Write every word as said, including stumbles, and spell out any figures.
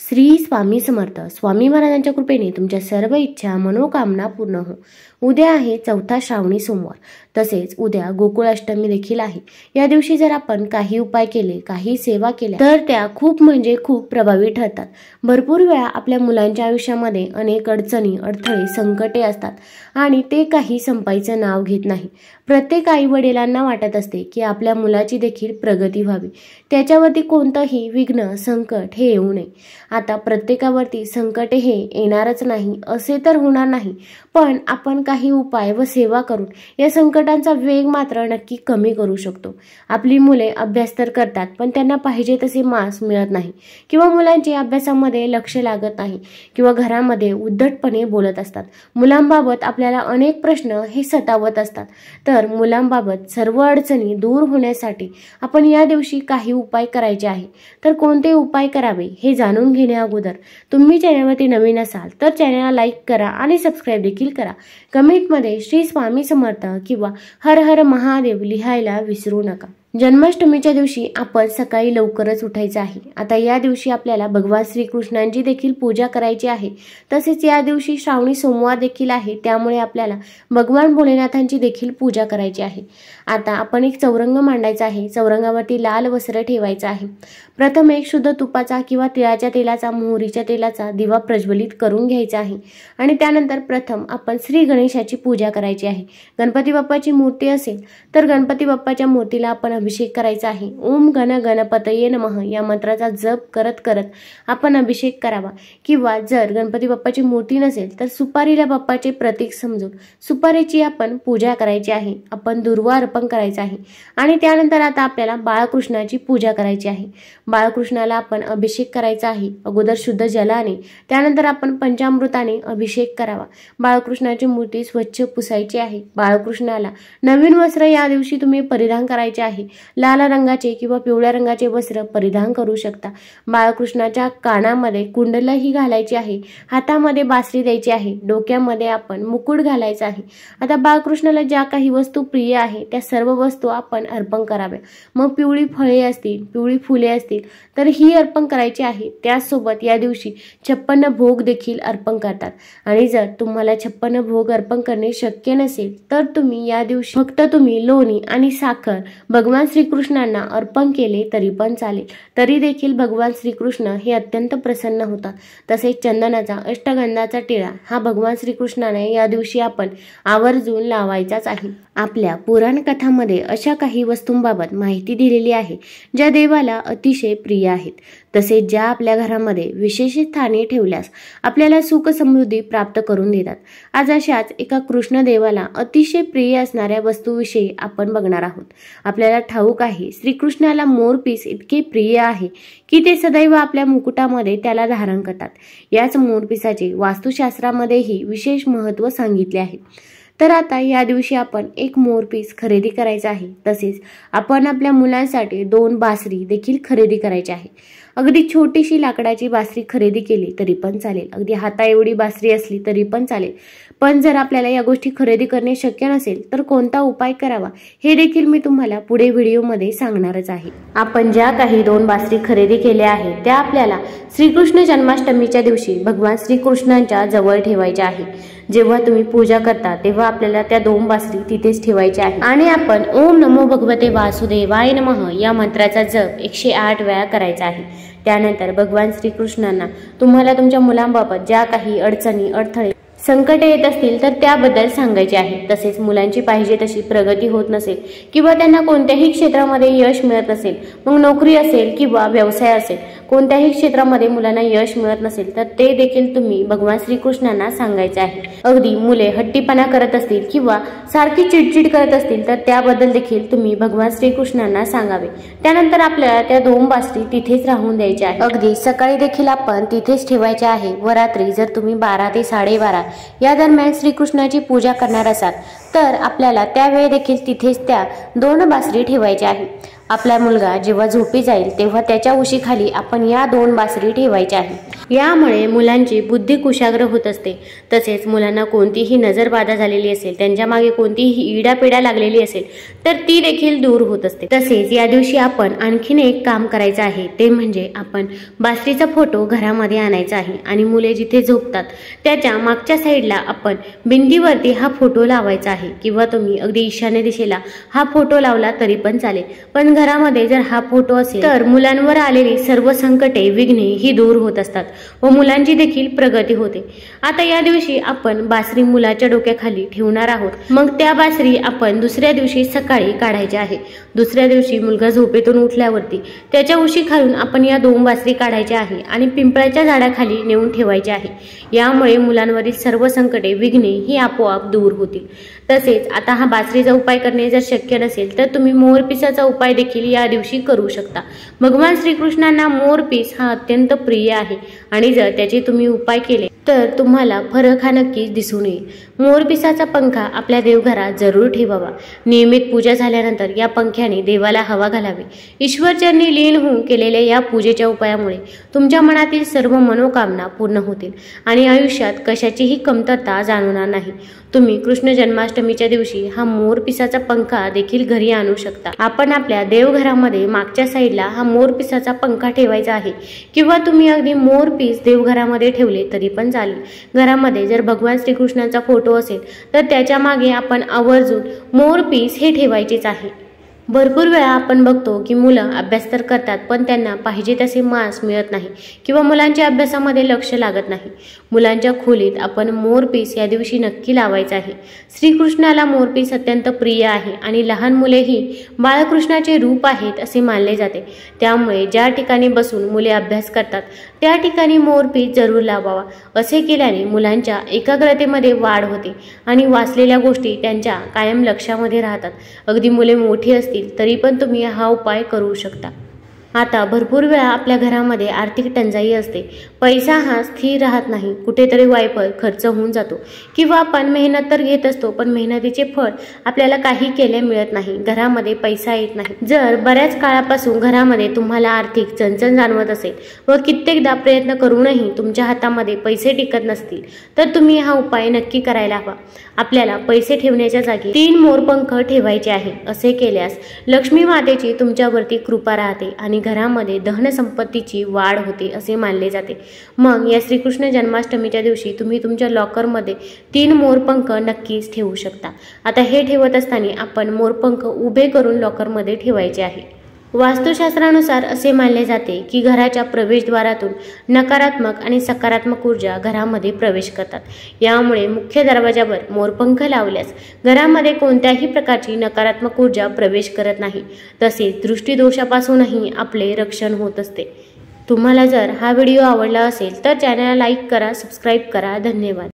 श्री स्वामी समर्थ. स्वामी महाराजांच्या कृपेने तुमच्या सर्व इच्छा मनोकामना पूर्ण हो. उद्या आहे चौथा श्रावणी सोमवार. तसेच उद्या गोकुळाष्टमी देखील आहे. या दिवशी जर आपण काही उपाय केले, काही सेवा केल्या तर त्या खूप म्हणजे खूप प्रभावी ठरतात. भरपूर वेळा आपल्या मुलांच्या आयुष्यामध्ये अनेक अडचणी, अडथळे, संकटे असतात आणि ते काही संपायचं नाव घेत नाही. प्रत्येक आई वडिलांना वाटत असते की आपल्या मुलाची देखील प्रगती व्हावी, त्याच्यावरती कोणतंही विघ्न, संकट हे येऊ नये. आता प्रत्येकावरती संकटे हे येणारच नाही असे तर होणार नाही, पण आपण काही उपाय व सेवा करून या संकटांचा वेग मात्र नक्की कमी करू शकतो. आपली मुले अभ्यास तर करतात, पण त्यांना पाहिजे तसे मार्क्स मिळत नाही किंवा मुलांचे अभ्यासामध्ये लक्ष लागत नाही किंवा घरामध्ये उद्धटपणे बोलत असतात. मुलांबाबत आपल्याला अनेक प्रश्न हे सतावत असतात. तर मुलांबाबत सर्व अडचणी दूर होण्यासाठी आपण या दिवशी काही उपाय करायचे आहे. तर कोणते उपाय करावे हे जाणून घेण्या अगोदर तुम्ही चॅनलवरती नवीन असाल तर चॅनलला लाईक करा आणि सबस्क्राईब देखील करा. कमेंटमध्ये श्री स्वामी समर्थ किंवा हर हर महादेव लिहायला विसरू नका. जन्माष्टमीच्या दिवशी आपण सकाळी लवकरच उठायचं आहे. आता या दिवशी आपल्याला भगवान श्रीकृष्णांची देखील पूजा करायची आहे. तसेच या दिवशी श्रावणी सोमवार देखील आहे, त्यामुळे आपल्याला भगवान भोलेनाथांची देखील पूजा करायची आहे. आता आपण एक चौरंग मांडायचा आहे. चौरंगावरती लाल वस्त्र ठेवायचं आहे. प्रथम एक शुद्ध तुपाचा किंवा तिळाच्या तेलाचा, मोहरीच्या तेलाचा दिवा प्रज्वलित करून घ्यायचा आहे आणि त्यानंतर प्रथम आपण श्री गणेशाची पूजा करायची आहे. गणपती बाप्पाची मूर्ती असेल तर गणपती बाप्पाच्या मूर्तीला आपण अभिषेक करायचा आहे. ओम गण गणपतये नमः या मंत्राचा जप करत करत आपण अभिषेक करावा. किंवा जर गणपती बाप्पाची मूर्ती नसेल तर सुपारीला बाप्पाचे प्रतीक समजून सुपारीची आपण पूजा करायची आहे. आपण दुर्वा अर्पण करायचा आहे आणि त्यानंतर आता आपल्याला बाळकृष्णाची पूजा करायची आहे. बाळकृष्णाला आपण अभिषेक करायचा आहे. अगोदर शुद्ध जलाने, त्यानंतर आपण पंचामृताने अभिषेक करावा. बाळकृष्णाची मूर्ती स्वच्छ पुसायची आहे. बाळकृष्णाला नवीन वस्त्र या दिवशी तुम्ही परिधान करायचे आहे. लाल रंगाचे किंवा पिवळ्या रंगाचे वस्त्र परिधान करू शकता. बाळकृष्णाच्या कानामध्ये कुंडलही घालायची आहे. हातामध्ये बासरी द्यायची आहे. डोक्यामध्ये आपण मुकुट घालायचा आहे. आता बाळकृष्णाला ज्या काही वस्तू प्रिय आहे त्या सर्व वस्तू आपण अर्पण कराव्या. मग पिवळी फळे असतील, पिवळी फुले असतील तर ही अर्पण करायची आहे. त्याचसोबत या दिवशी छप्पन्न भोग देखील अर्पण करतात. आणि जर तुम्हाला छप्पन्न भोग अर्पण करणे शक्य नसेल तर तुम्ही या दिवशी फक्त तुम्ही लोणी आणि साखर भगवान श्रीकृष्णांना अर्पण केले तरी पण चालेल. तरी देखील भगवान श्रीकृष्ण हे अत्यंत प्रसन्न होतात. तसेच चंदनाचा, अष्टगंधाचा टिळा हा भगवान श्रीकृष्णाने या दिवशी आपण आवर्जून लावायचाच आहे. आपल्या पुराण कथांमध्ये अशा काही वस्तूंबाबत माहिती दिलेली आहे ज्या देवाला अतिशय प्रिय आहेत. तसेच ज्या आपल्या घरामध्ये विशेष स्थानी ठेवल्यास आपल्याला सुख समृद्धी प्राप्त करून देतात. आज अशाच एका कृष्ण देवाला अतिशय प्रिय असणाऱ्या वस्तूविषयी आपण बघणार आहोत. आपल्याला ठाऊक आहे श्रीकृष्णाला मोरपीस इतके प्रिय आहे की ते सदैव आपल्या मुकुटामध्ये त्याला धारण करतात. याच मोरपिसाचे वास्तुशास्त्रामध्येही विशेष महत्त्व सांगितले आहे. तर आता या दिवशी आपण एक मोरपीस खरेदी करायचा आहे. तसेच आपण आपल्या मुलांसाठी दोन बासरी देखील खरेदी करायची आहे. अगदी छोटीशी लाकडाची बासरी खरेदी केली तरी पण चालेल. अगदी हाता एवढी बासरी असली तरी पण चालेल. पण जर आपल्याला या गोष्टी खरेदी करणे शक्य नसेल तर कोणता उपाय करावा हे देखील मी तुम्हाला पुढे व्हिडिओमध्ये सांगणारच आहे. आपण ज्या काही दोन बासरी खरेदी केल्या आहेत त्या आपल्याला श्रीकृष्ण जन्माष्टमीच्या दिवशी भगवान श्रीकृष्णांच्या जवळ ठेवायच्या आहे. जेव्हा तुम्ही पूजा करता तेव्हा आपल्याला त्या दोन बासरी तिथेच ठेवायच्या आहे आणि आपण ओम नमो भगवते वासुदेवाय नमः या मंत्राचा जप एकशे आठ वेळा करायचा आहे. त्यानंतर भगवान श्रीकृष्णांना तुम्हाला तुमच्या मुलांबाबत ज्या काही अडचणी, अडथळे, संकटे येत असतील तर त्याबद्दल सांगायचे आहे. तसेच मुलांची पाहिजे तशी प्रगती होत नसेल किंवा त्यांना कोणत्याही क्षेत्रामध्ये यश मिळत नसेल, मग नोकरी असेल किंवा व्यवसाय असेल, कोणत्याही क्षेत्रामध्ये मुलांना यश मिळत नसेल तर ते देखील तुम्ही भगवान श्रीकृष्णांना सांगायचे आहे. अगदी मुले हट्टीपणा करत असतील किंवा सारखी चिडचिड करत असतील तर त्याबद्दल देखील तुम्ही भगवान श्रीकृष्णांना सांगावे. त्यानंतर आपल्याला त्या दोन बासरी तिथेच राहून द्यायच्या आहे. अगदी सकाळी देखील आपण तिथेच ठेवायच्या आहे व रात्री जर तुम्ही बारा ते साडेबारा या दरम्यान श्रीकृष्णाची पूजा करणार असाल तर आपल्याला त्यावेळी देखील तिथेच त्या दोन बासरी ठेवायच्या आहे. आपला मुलगा जेव्हा झोपी जाईल तेव्हा त्याच्या उशीखाली आपण या दोन बासरी ठेवायच्या आहे. यामुळे मुलांची बुद्धी कुशाग्र होत असते। तसेच मुलांना कोणतीही नजरबाधा झालेली असेल, त्यांच्या मागे कोणतीही इडापिडा लागलेली असेल तर ती देखील दूर होत असते। तसेच या दिवशी आपण आणखीन एक काम करायचं आहे, ते म्हणजे आपण बासरीचा फोटो घरामध्ये आणायचा आहे आणि मुले जिथे झोपतात त्याच्या मागच्या साईडला आपण भिंतीवरती हा फोटो लावायचा आहे, किंवा तुम्ही अगदी ईशान्य दिशेला हा फोटो लावला तरी पण चालेल। पण घरामध्ये जर हा फोटो असेल तर मुलांवर आलेली सर्व संकटे, विघ्ने ही दूर होत असतात व मुलांची देखील प्रगती होते। आता या दिवशी आपण बासरी मुलाच्या डोक्याखाली ठेवणार आहोत। मग त्या बासरी आपण दुसऱ्या दिवशी सकाळी काढायची आहे। दुसऱ्या दिवशी मुलगा झोपेतून उठल्यावरती त्याच्या उशी खालून आपण या दोन बासरी काढायच्या आहे आणि पिंपळाच्या झाडाखाली नेऊन ठेवायचे आहे। यामुळे मुलांवरील सर्व संकटे, विघ्ने ही आपोआप दूर होतील। तसेच आता हा बासरीचा उपाय करणे जर शक्य नसेल तर तुम्ही मोरपिसाचा उपाय देखील या दिवशी करू शकता। भगवान श्रीकृष्णांना मोरपीस हा अत्यंत प्रिय आहे आणि जर त्याचे तुम्ही उपाय केले तर तुम्हाला फरक हा नक्कीच दिसून येईल। मोरपिसाचा पंखा आपल्या देवघरात जरूर ठेवावा। नियमित पूजा झाल्यानंतर या पंख्याने देवाला हवा घालावी। ईश्वरचरणी लीन होऊन केलेल्या या पूजेच्या उपायामुळे तुमच्या मनातील सर्व मनोकामना पूर्ण होतील आणि आयुष्यात कशाचीही कमतरता जाणवणार नाही। तुम्ही कृष्ण जन्माष्टमीच्या दिवशी हा मोरपिसाचा पंखा देखील घरी आणू शकता। आपण आपल्या देवघरामध्ये मागच्या साईडला हा मोरपिसाचा पंखा ठेवायचा आहे, किंवा तुम्ही अगदी मोरपीस देवघरामध्ये ठेवले तरी पण चालेल। घरामध्ये जर भगवान श्रीकृष्णांचा फोटो असेल तर त्याच्या मागे आपण आवर्जून मोरपीस हे ठेवायचेच आहे। भरपूर वेळा आपण बघतो की मुलं अभ्यास तर करतात पण त्यांना पाहिजे तसे मार्क्स मिळत नाही किंवा मुलांच्या अभ्यासामध्ये लक्ष लागत नाही। मुलांच्या खोलीत आपण मोरपीस या दिवशी नक्की लावायचं आहे। श्रीकृष्णाला मोरपीस अत्यंत प्रिय आहे आणि लहान मुलेही बाळकृष्णाचे रूप आहेत असे मानले जाते। त्यामुळे ज्या ठिकाणी बसून मुले अभ्यास करतात त्या ठिकाणी मोरपीस जरूर लावावा। असे केल्याने मुलांच्या एकाग्रतेमध्ये वाढ होते आणि वाचलेल्या गोष्टी त्यांच्या कायम लक्षामध्ये राहतात। अगदी मुले मोठी असतील तरी पण तुम्ही हा उपाय करू शकता। आता भरपूर वेळा आपल्या घरामध्ये आर्थिक टंचाई असते, पैसा हा स्थिर राहत नाही, कुठेतरी वायफळ खर्च होऊन जातो किंवा आपण मेहनत तर घेत असतो पण मेहनतीचे फळ आपल्याला काही केले मिळत नाही, घरामध्ये पैसा येत नाही। जर बऱ्याच काळापासून घरामध्ये तुम्हाला आर्थिक चणचण जाणवत असेल व कित्येकदा प्रयत्न करूनही तुमच्या हातामध्ये पैसे टिकत नसतील तर तुम्ही हा उपाय नक्की करायला हवा। आपल्याला पैसे ठेवण्याच्या जागी तीन मोरपंख ठेवायचे आहे। असे केल्यास लक्ष्मी मातेची तुमच्यावरती कृपा राहते आणि घरामध्ये धन संपत्तीची वाढ होते असे मानले जाते। मग या श्रीकृष्ण जन्माष्टमीच्या दिवशी तुम्ही तुमच्या लॉकरमध्ये तीन मोरपंख नक्कीच ठेवू शकता। आता हे ठेवत असताना आपण मोरपंख उभे करून लॉकरमध्ये ठेवायचे आहे। वास्तुशास्त्रानुसार असे मानले जाते की घराच्या प्रवेशद्वारातून नकारात्मक आणि सकारात्मक ऊर्जा घरामध्ये प्रवेश करतात। यामुळे मुख्य दरवाजावर मोरपंख लावल्यास घरामध्ये कोणत्याही प्रकारची नकारात्मक ऊर्जा प्रवेश करत नाही, तसेच दृष्टीदोषापासूनही आपले रक्षण होत असते। तुम्हाला जर हा व्हिडिओ आवडला असेल तर चॅनलला लाईक करा, सबस्क्राईब करा। धन्यवाद।